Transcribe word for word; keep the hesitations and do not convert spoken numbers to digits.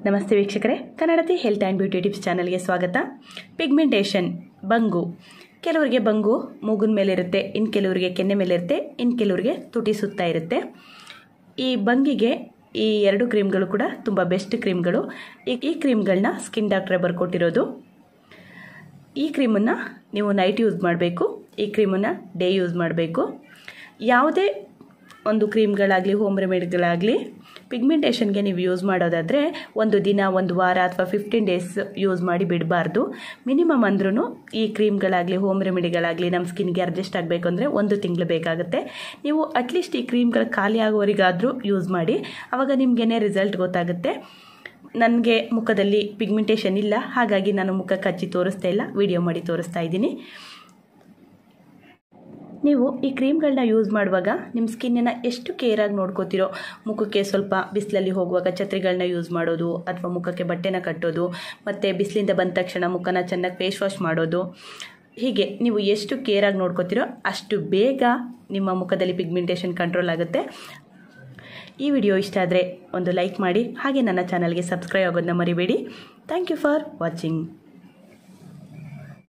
ನಮಸ್ತೆ ವೀಕ್ಷಕರೇ, Kannadathi health and beauty tips ಚಾನಲ್ಗೆ ಸ್ವಾಗತ. ಪಿಗ್ಮೆಂಟೇಷನ್ ಬಂಗು, ಕೆಲವರಿಗೆ ಬಂಗು ಮೂಗಿನ ಮೇಲೆ ಇರುತ್ತೆ, ಇನ್ನು ಕೆಲವರಿಗೆ ಕೆನ್ನೆ ಮೇಲೆ ಇರುತ್ತೆ, ಇನ್ನು ಕೆಲವರಿಗೆ ತುಟಿ ಸುತ್ತ ಇರುತ್ತೆ. ಈ ಬಂಗಿಗೆ ಈ ಎರಡು ಕ್ರೀಮ್ಗಳು ಕೂಡ ತುಂಬ ಬೆಸ್ಟ್ ಕ್ರೀಮ್ಗಳು. ಈ ಈ ಕ್ರೀಮ್ಗಳನ್ನ ಸ್ಕಿನ್ ಡಾಕ್ಟ್ರೇ ಬರ್ಕೊಟ್ಟಿರೋದು. ಈ ಕ್ರೀಮನ್ನು ನೀವು ನೈಟ್ ಯೂಸ್ ಮಾಡಬೇಕು, ಈ ಕ್ರೀಮನ್ನು ಡೇ ಯೂಸ್ ಮಾಡಬೇಕು. ಯಾವುದೇ ಒಂದು ಕ್ರೀಮ್ಗಳಾಗಲಿ ಹೋಮ್ ರೆಮಿಡಿಗಳಾಗಲಿ ಪಿಗ್ಮೆಂಟೇಷನ್ಗೆ ನೀವು ಯೂಸ್ ಮಾಡೋದಾದರೆ ಒಂದು ದಿನ, ಒಂದು ವಾರ ಅಥವಾ ಫಿಫ್ಟೀನ್ ಡೇಸ್ ಯೂಸ್ ಮಾಡಿ ಬಿಡಬಾರ್ದು. ಮಿನಿಮಮ್ ಅಂದ್ರೂ ಈ ಕ್ರೀಮ್ಗಳಾಗಲಿ ಹೋಮ್ ರೆಮಿಡಿಗಳಾಗಲಿ ನಮ್ಮ ಸ್ಕಿನ್ಗೆ ಅಡ್ಜಸ್ಟ್ ಆಗಬೇಕು ಅಂದರೆ ಒಂದು ತಿಂಗಳು ಬೇಕಾಗುತ್ತೆ. ನೀವು ಅಟ್ಲೀಸ್ಟ್ ಈ ಕ್ರೀಮ್ಗಳು ಖಾಲಿ ಆಗೋವರೆಗಾದರೂ ಯೂಸ್ ಮಾಡಿ, ಆವಾಗ ನಿಮಗೇನೆ ರಿಸಲ್ಟ್ ಗೊತ್ತಾಗುತ್ತೆ. ನನಗೆ ಮುಖದಲ್ಲಿ ಪಿಗ್ಮೆಂಟೇಷನ್ ಇಲ್ಲ, ಹಾಗಾಗಿ ನಾನು ಮುಖಕ್ಕೆ ಹಚ್ಚಿ ತೋರಿಸ್ತಾ ಇಲ್ಲ, ವಿಡಿಯೋ ಮಾಡಿ ತೋರಿಸ್ತಾ ಇದ್ದೀನಿ. ನೀವು ಈ ಕ್ರೀಮ್ಗಳನ್ನ ಯೂಸ್ ಮಾಡುವಾಗ ನಿಮ್ಮ ಸ್ಕಿನ್ನನ್ನು ಎಷ್ಟು ಕೇರಾಗಿ ನೋಡ್ಕೋತಿರೋ, ಮುಖಕ್ಕೆ ಸ್ವಲ್ಪ ಬಿಸಿಲಲ್ಲಿ ಹೋಗುವಾಗ ಛತ್ರಿಗಳನ್ನ ಯೂಸ್ ಮಾಡೋದು, ಅಥವಾ ಮುಖಕ್ಕೆ ಬಟ್ಟೆನ ಕಟ್ಟೋದು, ಮತ್ತು ಬಿಸಿಲಿಂದ ಬಂದ ತಕ್ಷಣ ಮುಖನ ಚೆನ್ನಾಗಿ ಫೇಸ್ ವಾಶ್ ಮಾಡೋದು, ಹೀಗೆ ನೀವು ಎಷ್ಟು ಕೇರಾಗಿ ನೋಡ್ಕೋತಿರೋ ಅಷ್ಟು ಬೇಗ ನಿಮ್ಮ ಮುಖದಲ್ಲಿ ಪಿಗ್ಮೆಂಟೇಷನ್ ಕಂಟ್ರೋಲ್ ಆಗುತ್ತೆ. ಈ ವಿಡಿಯೋ ಇಷ್ಟ ಆದರೆ ಒಂದು ಲೈಕ್ ಮಾಡಿ, ಹಾಗೆ ನನ್ನ ಚಾನಲ್ಗೆ ಸಬ್ಸ್ಕ್ರೈಬ್ ಆಗೋದನ್ನ ಮರಿಬೇಡಿ. Thank you for watching.